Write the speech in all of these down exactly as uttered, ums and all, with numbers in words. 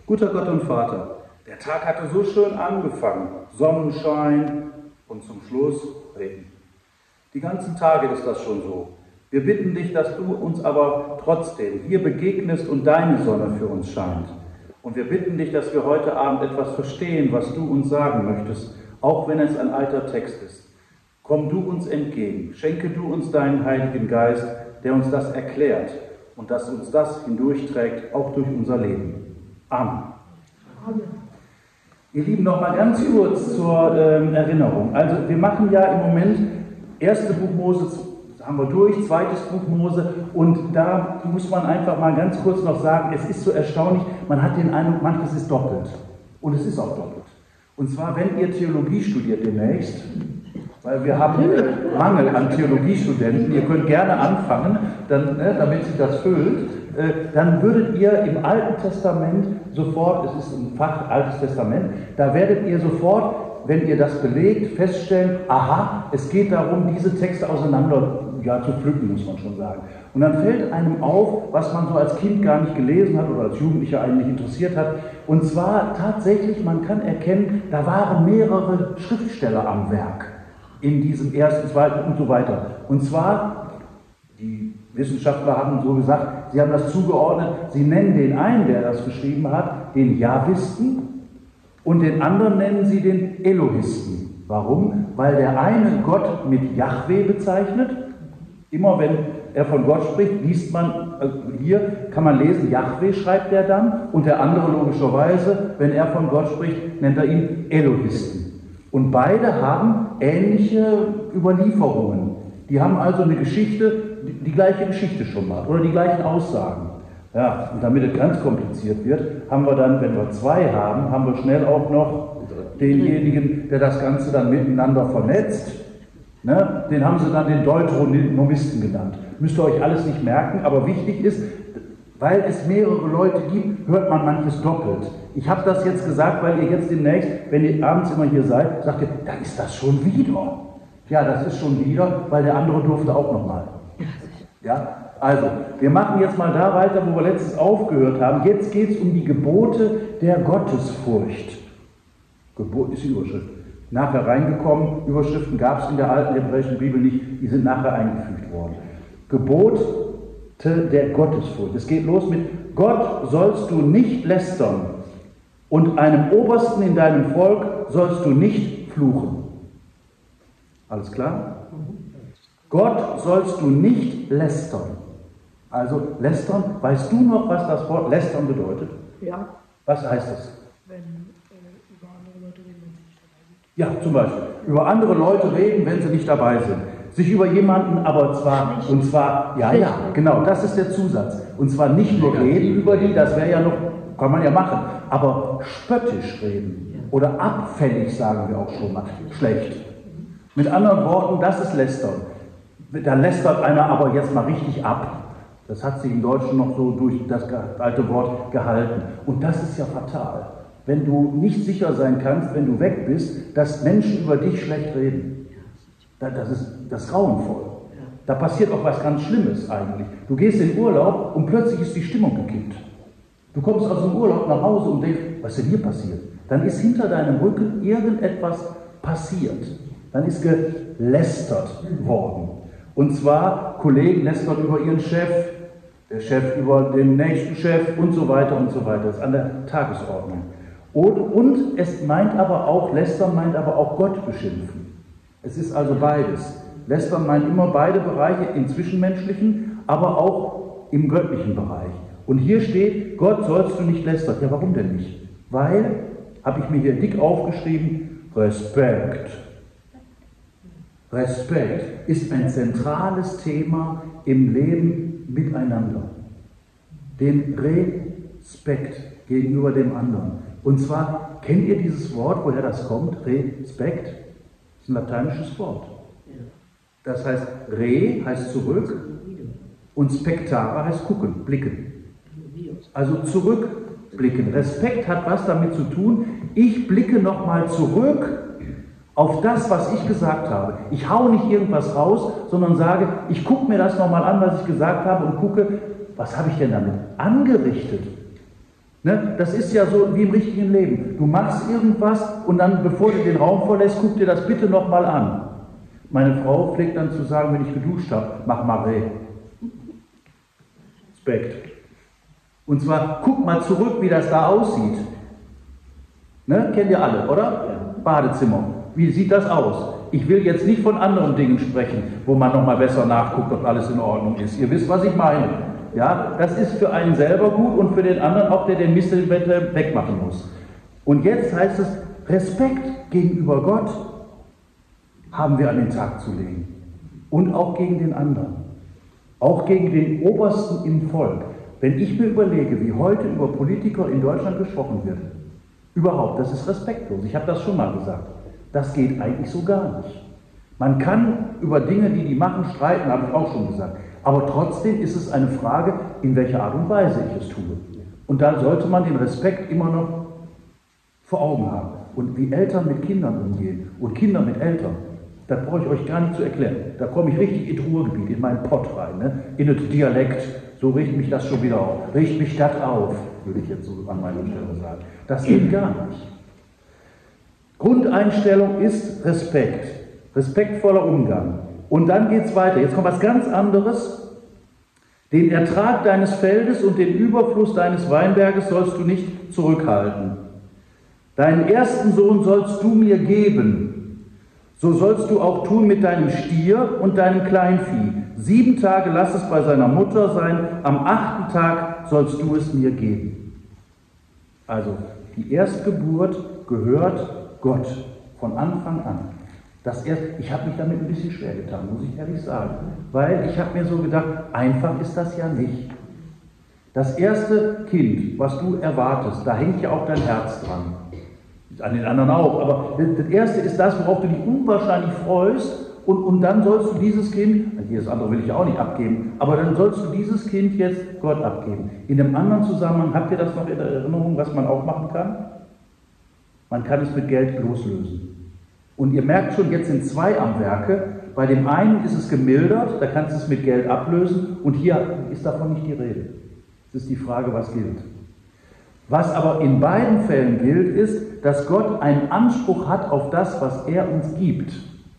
Guter Gott und Vater, der Tag hatte so schön angefangen, Sonnenschein und zum Schluss Regen. Die ganzen Tage ist das schon so. Wir bitten dich, dass du uns aber trotzdem hier begegnest und deine Sonne für uns scheint. Und wir bitten dich, dass wir heute Abend etwas verstehen, was du uns sagen möchtest, auch wenn es ein alter Text ist. Komm du uns entgegen, schenke du uns deinen Heiligen Geist, der uns das erklärt und dass uns das hindurchträgt, auch durch unser Leben. Amen. Amen. Ihr Lieben, noch mal ganz kurz zur ähm, Erinnerung. Also wir machen ja im Moment erste Buch Mose, haben wir durch, zweites Buch Mose, und da muss man einfach mal ganz kurz noch sagen, es ist so erstaunlich, man hat den Eindruck, manches ist doppelt. Und es ist auch doppelt. Und zwar, wenn ihr Theologie studiert demnächst, weil wir haben äh, Mangel an Theologiestudenten, ihr könnt gerne anfangen, dann, ne, damit sich das füllt, äh, dann würdet ihr im Alten Testament sofort, es ist ein Fach Altes Testament, da werdet ihr sofort, wenn ihr das belegt, feststellen, aha, es geht darum, diese Texte auseinander ja, zu pflücken, muss man schon sagen. Und dann fällt einem auf, was man so als Kind gar nicht gelesen hat oder als Jugendlicher eigentlich interessiert hat. Und zwar tatsächlich, man kann erkennen, da waren mehrere Schriftsteller am Werk in diesem ersten, zweiten und so weiter. Und zwar, die Wissenschaftler haben so gesagt, sie haben das zugeordnet, sie nennen den einen, der das geschrieben hat, den Jahwisten, und den anderen nennen sie den Elohisten. Warum? Weil der eine Gott mit Jahwe bezeichnet. Immer wenn er von Gott spricht, liest man, also hier kann man lesen, Jahwe schreibt er dann, und der andere logischerweise, wenn er von Gott spricht, nennt er ihn Elohisten. Und beide haben ähnliche Überlieferungen. Die haben also eine Geschichte, die, die gleiche Geschichte schon mal, oder die gleichen Aussagen. Ja, und damit es ganz kompliziert wird, haben wir dann, wenn wir zwei haben, haben wir schnell auch noch denjenigen, der das Ganze dann miteinander vernetzt. Ne? Den haben sie dann den Deuteronomisten genannt. Müsst ihr euch alles nicht merken, aber wichtig ist, weil es mehrere Leute gibt, hört man manches doppelt. Ich habe das jetzt gesagt, weil ihr jetzt demnächst, wenn ihr abends immer hier seid, sagt ihr, da ist das schon wieder. Ja, das ist schon wieder, weil der andere durfte auch nochmal. Ja? Also, wir machen jetzt mal da weiter, wo wir letztens aufgehört haben. Jetzt geht es um die Gebote der Gottesfurcht. Gebot ist die Überschrift. Nachher reingekommen, Überschriften gab es in der alten hebräischen Bibel nicht, die sind nachher eingefügt worden. Gebote der Gottesfurcht. Es geht los mit: Gott sollst du nicht lästern und einem Obersten in deinem Volk sollst du nicht fluchen. Alles klar? Gott sollst du nicht lästern. Also lästern, weißt du noch, was das Wort lästern bedeutet? Ja. Was heißt das? Wenn äh, über andere Leute reden, wenn sie nicht dabei sind. Ja, zum Beispiel. Über andere Leute reden, wenn sie nicht dabei sind. Sich über jemanden, aber zwar, und zwar, ja, ja, genau, das ist der Zusatz. Und zwar nicht nur reden über die, das wäre ja noch, kann man ja machen, aber spöttisch reden. Oder abfällig, sagen wir auch schon mal. Schlecht. Mit anderen Worten, das ist Lästern. Da lästert einer aber jetzt mal richtig ab. Das hat sich im Deutschen noch so durch das alte Wort gehalten. Und das ist ja fatal. Wenn du nicht sicher sein kannst, wenn du weg bist, dass Menschen über dich schlecht reden. Das ist, das ist grauenvoll. Da passiert auch was ganz Schlimmes eigentlich. Du gehst in Urlaub und plötzlich ist die Stimmung gekippt. Du kommst aus dem Urlaub nach Hause und denkst, was ist denn hier passiert? Dann ist hinter deinem Rücken irgendetwas passiert. Dann ist gelästert worden. Und zwar, Kollegen lästern über ihren Chef, der Chef über den nächsten Chef und so weiter und so weiter. Das ist an der Tagesordnung. Und, und es meint aber auch, lästern meint aber auch Gott beschimpfen. Es ist also beides. Lästern meint immer beide Bereiche, im Zwischenmenschlichen, aber auch im göttlichen Bereich. Und hier steht, Gott sollst du nicht lästern. Ja, warum denn nicht? Weil, habe ich mir hier dick aufgeschrieben, Respekt. Respekt ist ein zentrales Thema im Leben miteinander. Den Respekt gegenüber dem anderen. Und zwar, kennt ihr dieses Wort, woher das kommt? Respekt? Das ist ein lateinisches Wort. Das heißt, re heißt zurück und spectare heißt gucken, blicken. Also zurückblicken. Respekt hat was damit zu tun, ich blicke nochmal zurück auf das, was ich gesagt habe. Ich hau nicht irgendwas raus, sondern sage, ich gucke mir das nochmal an, was ich gesagt habe, und gucke, was habe ich denn damit angerichtet? Ne? Das ist ja so wie im richtigen Leben. Du machst irgendwas und dann, bevor du den Raum verlässt, guck dir das bitte nochmal an. Meine Frau pflegt dann zu sagen, wenn ich geduscht habe, mach mal Reh. Respekt. Und zwar, guck mal zurück, wie das da aussieht. Ne? Kennt ihr alle, oder? Badezimmer. Wie sieht das aus? Ich will jetzt nicht von anderen Dingen sprechen, wo man nochmal besser nachguckt, ob alles in Ordnung ist. Ihr wisst, was ich meine. Ja, das ist für einen selber gut und für den anderen auch, der den Mist wegmachen muss. Und jetzt heißt es, Respekt gegenüber Gott haben wir an den Tag zu legen. Und auch gegen den anderen. Auch gegen den Obersten im Volk. Wenn ich mir überlege, wie heute über Politiker in Deutschland gesprochen wird, überhaupt, das ist respektlos. Ich habe das schon mal gesagt. Das geht eigentlich so gar nicht. Man kann über Dinge, die die machen, streiten, habe ich auch schon gesagt. Aber trotzdem ist es eine Frage, in welcher Art und Weise ich es tue. Und da sollte man den Respekt immer noch vor Augen haben. Und wie Eltern mit Kindern umgehen und Kinder mit Eltern, das brauche ich euch gar nicht zu erklären. Da komme ich richtig ins Ruhrgebiet, in meinen Pott rein, ne? In den Dialekt. So riecht mich das schon wieder auf. Riecht mich das auf, würde ich jetzt so an meiner Stelle sagen. Das geht gar nicht. Grundeinstellung ist Respekt. Respektvoller Umgang. Und dann geht es weiter. Jetzt kommt was ganz anderes. Den Ertrag deines Feldes und den Überfluss deines Weinberges sollst du nicht zurückhalten. Deinen ersten Sohn sollst du mir geben. So sollst du auch tun mit deinem Stier und deinem Kleinvieh. Sieben Tage lass es bei seiner Mutter sein, am achten Tag sollst du es mir geben. Also, die Erstgeburt gehört Gott von Anfang an. Das erst, ich habe mich damit ein bisschen schwer getan, muss ich ehrlich sagen. Weil ich habe mir so gedacht, einfach ist das ja nicht. Das erste Kind, was du erwartest, da hängt ja auch dein Herz dran. An den anderen auch. Aber das erste ist das, worauf du dich unwahrscheinlich freust. Und, und dann sollst du dieses Kind, das andere will ich auch nicht abgeben, aber dann sollst du dieses Kind jetzt Gott abgeben. In einem anderen Zusammenhang, habt ihr das noch in Erinnerung, was man auch machen kann? Man kann es mit Geld loslösen. Und ihr merkt schon, jetzt sind zwei am Werke. Bei dem einen ist es gemildert, da kannst du es mit Geld ablösen. Und hier ist davon nicht die Rede. Es ist die Frage, was gilt. Was aber in beiden Fällen gilt, ist, dass Gott einen Anspruch hat auf das, was er uns gibt.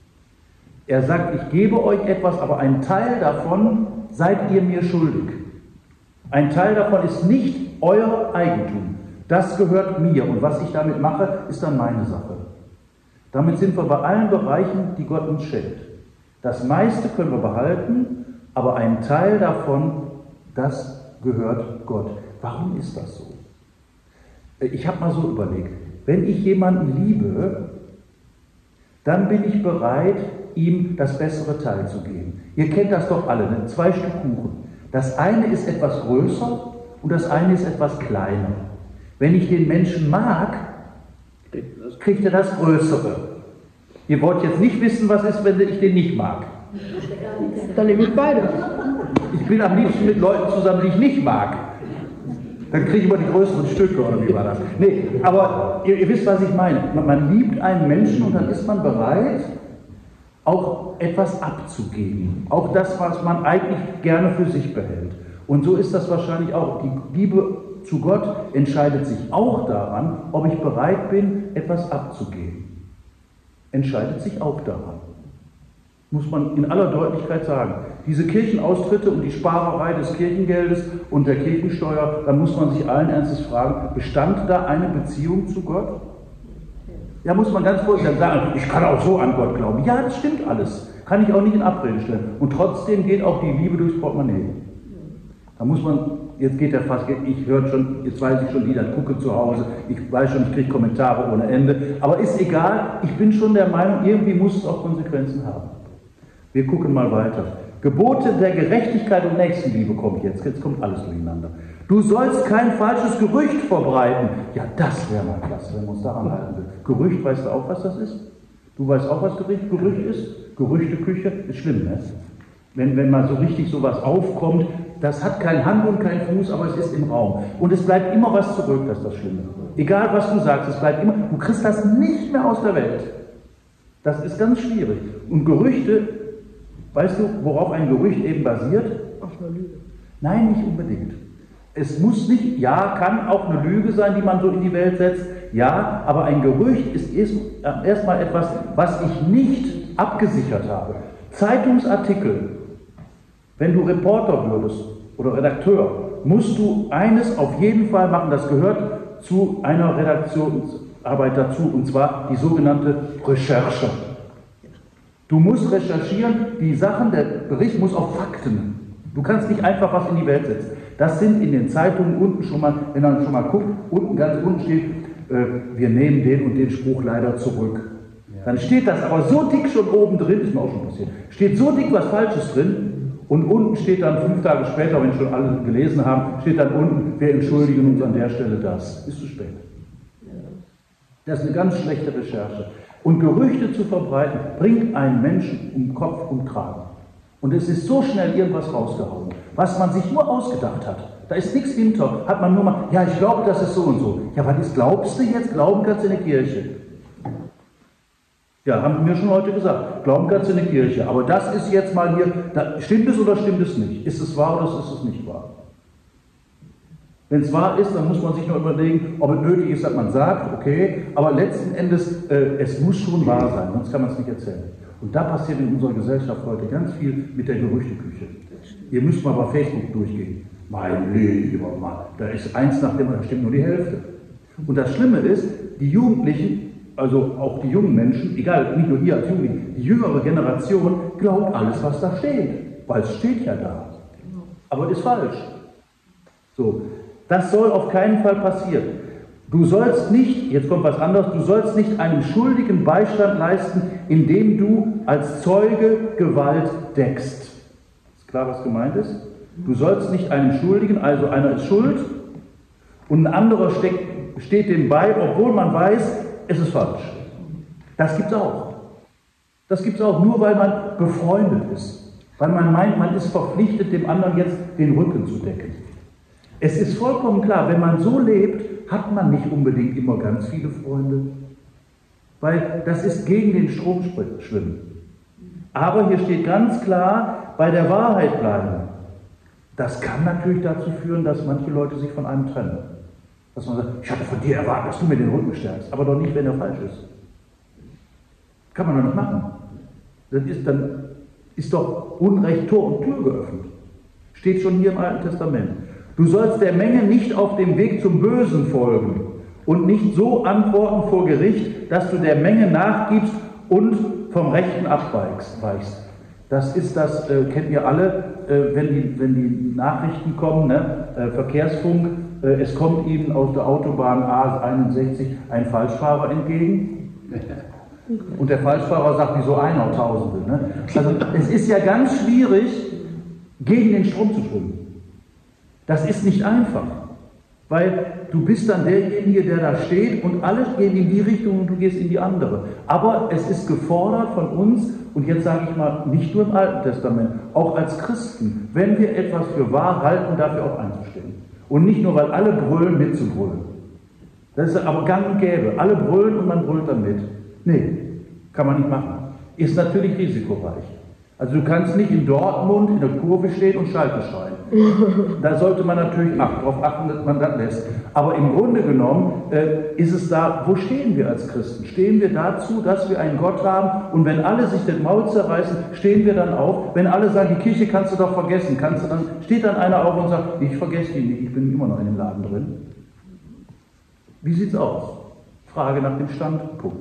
Er sagt, ich gebe euch etwas, aber ein Teil davon seid ihr mir schuldig. Ein Teil davon ist nicht euer Eigentum. Das gehört mir und was ich damit mache, ist dann meine Sache. Damit sind wir bei allen Bereichen, die Gott uns schenkt. Das meiste können wir behalten, aber ein Teil davon, das gehört Gott. Warum ist das so? Ich habe mal so überlegt, wenn ich jemanden liebe, dann bin ich bereit, ihm das bessere Teil zu geben. Ihr kennt das doch alle, ne? Zwei Stück Kuchen. Das eine ist etwas größer und das eine ist etwas kleiner. Wenn ich den Menschen mag, kriegt er das Größere. Ihr wollt jetzt nicht wissen, was ist, wenn ich den nicht mag. Dann nehme ich beide. Ich bin am liebsten mit Leuten zusammen, die ich nicht mag. Dann kriege ich immer die größeren Stücke, oder wie war das? Nee, aber ihr, ihr wisst, was ich meine. Man, man liebt einen Menschen und dann ist man bereit, auch etwas abzugeben. Auch das, was man eigentlich gerne für sich behält. Und so ist das wahrscheinlich auch. Die Liebe zu Gott entscheidet sich auch daran, ob ich bereit bin, etwas abzugeben. Entscheidet sich auch daran. Muss man in aller Deutlichkeit sagen. Diese Kirchenaustritte und die Sparerei des Kirchengeldes und der Kirchensteuer, da muss man sich allen Ernstes fragen, bestand da eine Beziehung zu Gott? Ja, muss man ganz vorsichtig sagen, ich kann auch so an Gott glauben. Ja, das stimmt alles. Kann ich auch nicht in Abrede stellen. Und trotzdem geht auch die Liebe durchs Portemonnaie. Da muss man, jetzt geht der fast, ich höre schon, jetzt weiß ich schon wieder, gucke zu Hause, ich weiß schon, ich kriege Kommentare ohne Ende. Aber ist egal, ich bin schon der Meinung, irgendwie muss es auch Konsequenzen haben. Wir gucken mal weiter. Gebote der Gerechtigkeit und Nächstenliebe kommt jetzt. Jetzt kommt alles durcheinander. Du sollst kein falsches Gerücht verbreiten. Ja, das wäre mal klasse, wenn wir uns daran halten will. Gerücht, weißt du auch, was das ist? Du weißt auch, was Gerücht, Gerücht ist? Gerüchteküche ist schlimm, ne? Wenn, wenn mal so richtig sowas aufkommt, das hat kein Hand und kein Fuß, aber es ist im Raum. Und es bleibt immer was zurück, das ist das Schlimme. Egal, was du sagst, es bleibt immer, du kriegst das nicht mehr aus der Welt. Das ist ganz schwierig. Und Gerüchte, weißt du, worauf ein Gerücht eben basiert? Auf einer Lüge. Nein, nicht unbedingt. Es muss nicht, ja, kann auch eine Lüge sein, die man so in die Welt setzt, ja, aber ein Gerücht ist erstmal etwas, was ich nicht abgesichert habe. Zeitungsartikel, wenn du Reporter würdest oder Redakteur, musst du eines auf jeden Fall machen, das gehört zu einer Redaktionsarbeit dazu, und zwar die sogenannte Recherche. Du musst recherchieren, die Sachen, der Bericht muss auf Fakten. Du kannst nicht einfach was in die Welt setzen. Das sind in den Zeitungen unten schon mal, wenn man schon mal guckt, unten ganz unten steht, äh, wir nehmen den und den Spruch leider zurück. Ja. Dann steht das aber so dick schon oben drin, ist mir auch schon passiert, steht so dick was Falsches drin und unten steht dann fünf Tage später, wenn schon alle gelesen haben, steht dann unten, wir entschuldigen uns an der Stelle das. Ist zu spät. Das ist eine ganz schlechte Recherche. Und Gerüchte zu verbreiten, bringt einen Menschen um Kopf und Kragen. Und es ist so schnell irgendwas rausgehauen, was man sich nur ausgedacht hat. Da ist nichts hinter, hat man nur mal, ja, ich glaube, das ist so und so. Ja, was ist, glaubst du jetzt? Glauben kannst du in der Kirche. Ja, haben wir schon heute gesagt, glauben kannst du in der Kirche. Aber das ist jetzt mal hier, da, stimmt es oder stimmt es nicht? Ist es wahr oder ist es nicht wahr? Wenn es wahr ist, dann muss man sich noch überlegen, ob es nötig ist, dass man sagt, okay, aber letzten Endes, äh, es muss schon wahr sein, sonst kann man es nicht erzählen. Und da passiert in unserer Gesellschaft heute ganz viel mit der Gerüchteküche. Ihr müsst mal bei Facebook durchgehen. Mein lieber Mann, da ist eins nach dem, da stimmt nur die Hälfte. Und das Schlimme ist, die Jugendlichen, also auch die jungen Menschen, egal, nicht nur ihr als Jugendliche, die jüngere Generation glaubt alles, was da steht, weil es steht ja da. Aber ist falsch. So, das soll auf keinen Fall passieren. Du sollst nicht, jetzt kommt was anderes, du sollst nicht einem Schuldigen Beistand leisten, indem du als Zeuge Gewalt deckst. Ist klar, was gemeint ist? Du sollst nicht einem Schuldigen, also einer ist schuld und ein anderer steht, steht dem bei, obwohl man weiß, es ist falsch. Das gibt es auch. Das gibt es auch, nur weil man befreundet ist. Weil man meint, man ist verpflichtet, dem anderen jetzt den Rücken zu decken. Es ist vollkommen klar, wenn man so lebt, hat man nicht unbedingt immer ganz viele Freunde. Weil das ist gegen den Strom schwimmen. Aber hier steht ganz klar, bei der Wahrheit bleiben. Das kann natürlich dazu führen, dass manche Leute sich von einem trennen. Dass man sagt, ich hatte von dir erwartet, dass du mir den Rücken stärkst, aber doch nicht, wenn er falsch ist. Kann man doch nicht machen. Dann ist, dann ist doch Unrecht Tor und Tür geöffnet. Steht schon hier im Alten Testament. Du sollst der Menge nicht auf dem Weg zum Bösen folgen und nicht so antworten vor Gericht, dass du der Menge nachgibst und vom Rechten abweichst. Das ist das, äh, kennt ihr alle, äh, wenn, die, wenn die Nachrichten kommen, ne? äh, Verkehrsfunk, äh, es kommt Ihnen auf der Autobahn A einundsechzig ein Falschfahrer entgegen. Und der Falschfahrer sagt, wieso einer Tausende? Ne? Also es ist ja ganz schwierig, gegen den Strom zu schwimmen. Das ist nicht einfach, weil du bist dann derjenige, der da steht und alle gehen in die Richtung und du gehst in die andere. Aber es ist gefordert von uns, und jetzt sage ich mal, nicht nur im Alten Testament, auch als Christen, wenn wir etwas für wahr halten, dafür auch einzustehen. Und nicht nur, weil alle brüllen, mitzubrüllen. Das ist aber gang und gäbe. Alle brüllen und man brüllt dann mit. Nee, kann man nicht machen. Ist natürlich risikoreich. Also du kannst nicht in Dortmund in der Kurve stehen und Schalke schreien. Da sollte man natürlich achten, darauf achten, dass man das lässt. Aber im Grunde genommen äh, ist es da, wo stehen wir als Christen? Stehen wir dazu, dass wir einen Gott haben und wenn alle sich den Maul zerreißen, stehen wir dann auf? Wenn alle sagen, die Kirche kannst du doch vergessen, kannst du dann, steht dann einer auf und sagt, ich vergesse die nicht, ich bin immer noch in dem Laden drin. Wie sieht's aus? Frage nach dem Standpunkt.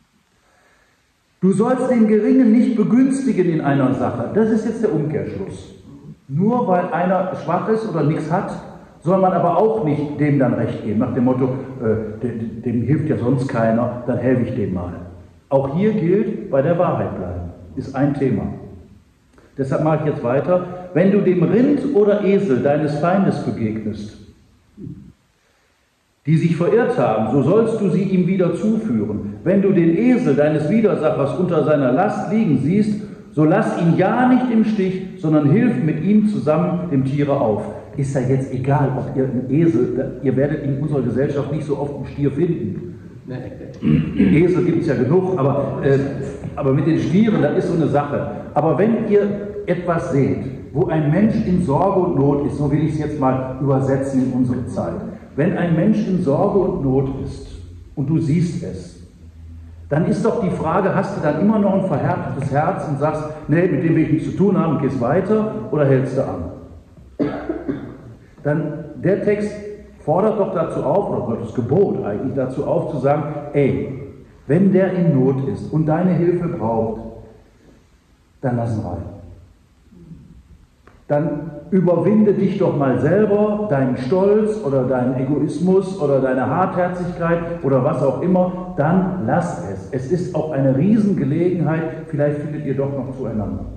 Du sollst den Geringen nicht begünstigen in einer Sache. Das ist jetzt der Umkehrschluss. Nur weil einer schwach ist oder nichts hat, soll man aber auch nicht dem dann recht geben. Nach dem Motto, äh, dem, dem hilft ja sonst keiner, dann helfe ich dem mal. Auch hier gilt, bei der Wahrheit bleiben. Ist ein Thema. Deshalb mache ich jetzt weiter. Wenn du dem Rind oder Esel deines Feindes begegnest, die sich verirrt haben, so sollst du sie ihm wieder zuführen. Wenn du den Esel deines Widersachers unter seiner Last liegen siehst, so lass ihn ja nicht im Stich, sondern hilf mit ihm zusammen dem Tiere auf. Ist ja jetzt egal, ob ihr einen Esel, ihr werdet in unserer Gesellschaft nicht so oft einen Stier finden. Esel gibt es ja genug, aber, äh, aber mit den Stieren, das ist so eine Sache. Aber wenn ihr etwas seht, wo ein Mensch in Sorge und Not ist, so will ich es jetzt mal übersetzen in unsere Zeit. Wenn ein Mensch in Sorge und Not ist und du siehst es, dann ist doch die Frage, hast du dann immer noch ein verhärtetes Herz und sagst, nee, mit dem will ich nichts zu tun haben, gehst weiter, oder hältst du an? Dann, der Text fordert doch dazu auf, oder Gottes Gebot eigentlich dazu auf, zu sagen, ey, wenn der in Not ist und deine Hilfe braucht, dann lass ihn rein. Dann überwinde dich doch mal selber, deinen Stolz oder deinen Egoismus oder deine Hartherzigkeit oder was auch immer, dann lass es. Es ist auch eine Riesengelegenheit, vielleicht findet ihr doch noch zueinander.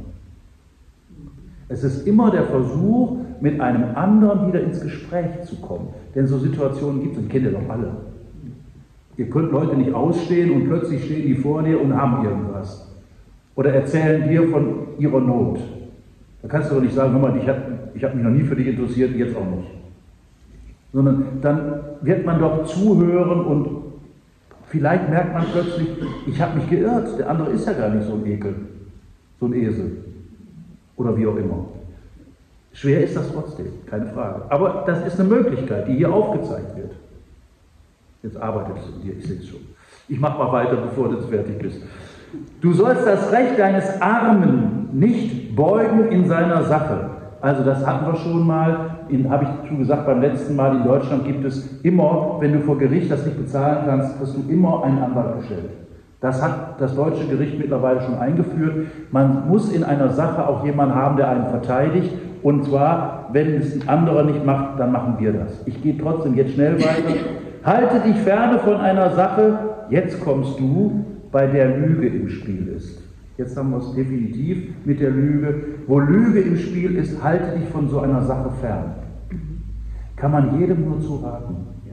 Es ist immer der Versuch, mit einem anderen wieder ins Gespräch zu kommen. Denn so Situationen gibt es, und kennt ihr doch alle. Ihr könnt Leute nicht ausstehen und plötzlich stehen die vor dir und haben irgendwas. Oder erzählen dir von ihrer Not. Da kannst du doch nicht sagen, hör mal, ich habe ich hab mich noch nie für dich interessiert, jetzt auch nicht. Sondern dann wird man doch zuhören und vielleicht merkt man plötzlich, ich habe mich geirrt, der andere ist ja gar nicht so ein Ekel, so ein Esel oder wie auch immer. Schwer ist das trotzdem, keine Frage. Aber das ist eine Möglichkeit, die hier aufgezeigt wird. Jetzt arbeitet es in dir, ich sehe es schon. Ich mache mal weiter, bevor du jetzt fertig bist. Du sollst das Recht deines Armen nicht beugen in seiner Sache. Also das hatten wir schon mal, habe ich schon gesagt beim letzten Mal, in Deutschland gibt es immer, wenn du vor Gericht das nicht bezahlen kannst, hast du immer einen Anwalt gestellt. Das hat das deutsche Gericht mittlerweile schon eingeführt. Man muss in einer Sache auch jemanden haben, der einen verteidigt. Und zwar, wenn es ein anderer nicht macht, dann machen wir das. Ich gehe trotzdem jetzt schnell weiter. Halte dich ferne von einer Sache, jetzt kommst du, bei der Lüge im Spiel ist. Jetzt haben wir es definitiv mit der Lüge. Wo Lüge im Spiel ist, halte dich von so einer Sache fern. Kann man jedem nur zu raten.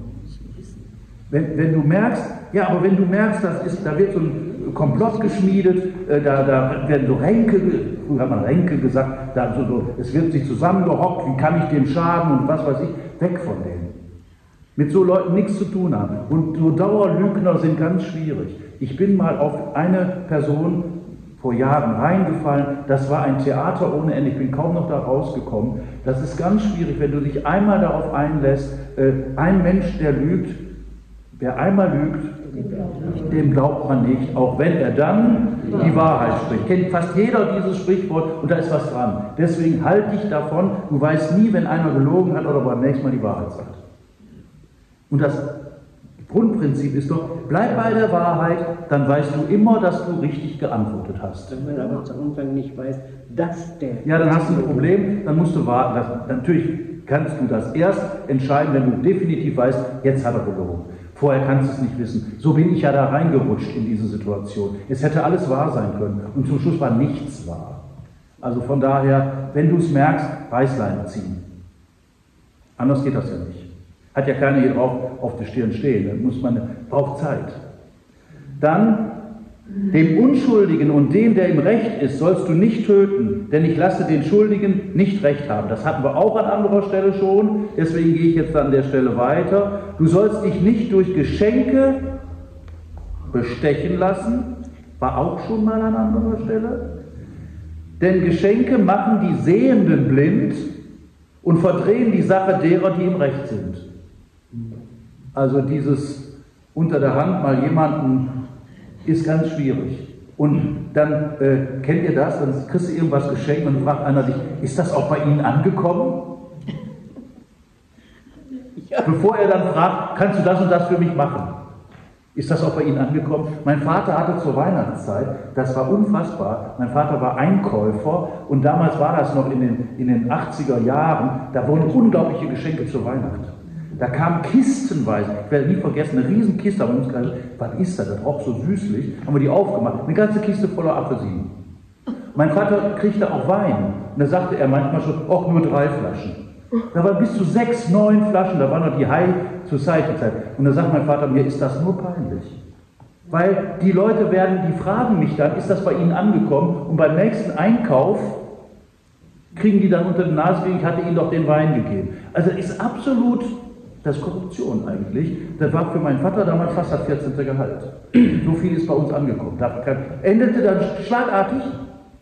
Wenn, wenn du merkst, ja, aber wenn du merkst, das ist, da wird so ein Komplott geschmiedet, äh, da, da werden so Ränke, früher hat man Ränke gesagt, da so, so, es wird sich zusammengehockt, wie kann ich dem schaden und was weiß ich, weg von denen. Mit so Leuten nichts zu tun haben. Und so Dauerlügner sind ganz schwierig. Ich bin mal auf eine Person vor Jahren reingefallen, das war ein Theater ohne Ende, ich bin kaum noch da rausgekommen. Das ist ganz schwierig, wenn du dich einmal darauf einlässt, äh, ein Mensch, der lügt, wer einmal lügt, dem glaubt man nicht, auch wenn er dann die Wahrheit spricht. Kennt fast jeder dieses Sprichwort und da ist was dran. Deswegen halt dich davon, du weißt nie, wenn einer gelogen hat oder beim nächsten Mal die Wahrheit sagt. Und das Grundprinzip ist doch, bleib bei der Wahrheit, dann weißt du immer, dass du richtig geantwortet hast. Wenn man aber zu Anfang nicht weiß, dass der... Ja, dann hast du ein Problem, dann musst du warten. Das, natürlich kannst du das erst entscheiden, wenn du definitiv weißt, jetzt hat er gelogen. Vorher kannst du es nicht wissen. So bin ich ja da reingerutscht in diese Situation. Es hätte alles wahr sein können und zum Schluss war nichts wahr. Also von daher, wenn du es merkst, Reißleine ziehen. Anders geht das ja nicht. Hat ja keiner hier drauf auf der Stirn stehen, da muss man, braucht Zeit. Dann, dem Unschuldigen und dem, der im Recht ist, sollst du nicht töten, denn ich lasse den Schuldigen nicht Recht haben. Das hatten wir auch an anderer Stelle schon, deswegen gehe ich jetzt an der Stelle weiter. Du sollst dich nicht durch Geschenke bestechen lassen, war auch schon mal an anderer Stelle. Denn Geschenke machen die Sehenden blind und verdrehen die Sache derer, die im Recht sind. Also dieses unter der Hand mal jemanden ist ganz schwierig. Und dann äh, kennt ihr das, dann kriegst du irgendwas geschenkt und dann fragt einer dich, ist das auch bei Ihnen angekommen? Ja. Bevor er dann fragt, kannst du das und das für mich machen? Ist das auch bei Ihnen angekommen? Mein Vater hatte zur Weihnachtszeit, das war unfassbar, mein Vater war Einkäufer und damals war das noch in den, in den achtziger Jahren, da wurden unglaubliche Geschenke zur Weihnacht. Da kamen kistenweise, ich werde nie vergessen, eine riesen Kiste, aber uns gesagt, was ist das? Das roch so süßlich. Haben wir die aufgemacht, eine ganze Kiste voller Apfelsinen. Mein Vater kriegte auch Wein. Und da sagte er manchmal schon, ach, nur drei Flaschen. Da waren bis zu sechs, neun Flaschen, da war noch die High Society Zeit. Und da sagt mein Vater, mir ist das nur peinlich. Weil die Leute werden, die fragen mich dann, ist das bei Ihnen angekommen? Und beim nächsten Einkauf kriegen die dann unter die Nase, ich hatte Ihnen doch den Wein gegeben. Also ist absolut... Das ist Korruption eigentlich. Das war für meinen Vater damals fast das vierzehnte Gehalt. So viel ist bei uns angekommen. Das endete dann schlagartig,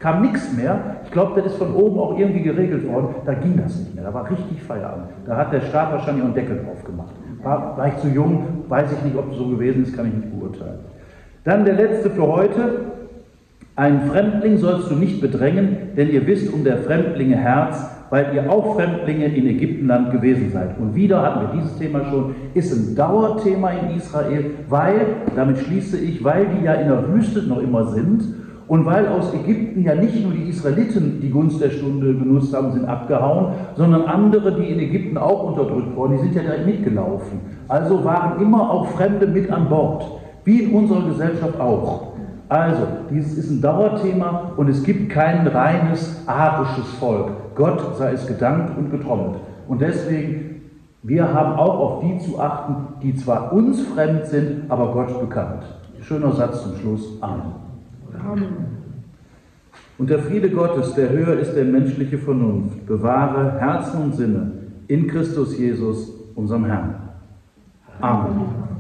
kam nichts mehr. Ich glaube, das ist von oben auch irgendwie geregelt worden. Da ging das nicht mehr. Da war richtig Feierabend. Da hat der Staat wahrscheinlich auch einen Deckel drauf gemacht. War, war ich zu jung, weiß ich nicht, ob es so gewesen ist, kann ich nicht beurteilen. Dann der letzte für heute. Einen Fremdling sollst du nicht bedrängen, denn ihr wisst um der Fremdlinge Herz, weil ihr auch Fremdlinge in Ägyptenland gewesen seid. Und wieder hatten wir dieses Thema schon, ist ein Dauerthema in Israel, weil, damit schließe ich, weil die ja in der Wüste noch immer sind und weil aus Ägypten ja nicht nur die Israeliten die Gunst der Stunde genutzt haben, sind abgehauen, sondern andere, die in Ägypten auch unterdrückt wurden, die sind ja direkt mitgelaufen. Also waren immer auch Fremde mit an Bord, wie in unserer Gesellschaft auch. Also, dieses ist ein Dauerthema und es gibt kein reines arisches Volk. Gott sei es gedankt und getrommelt. Und deswegen, wir haben auch auf die zu achten, die zwar uns fremd sind, aber Gott bekannt. Schöner Satz zum Schluss. Amen. Amen. Und der Friede Gottes, der höher ist der menschliche Vernunft, bewahre Herzen und Sinne in Christus Jesus, unserem Herrn. Amen.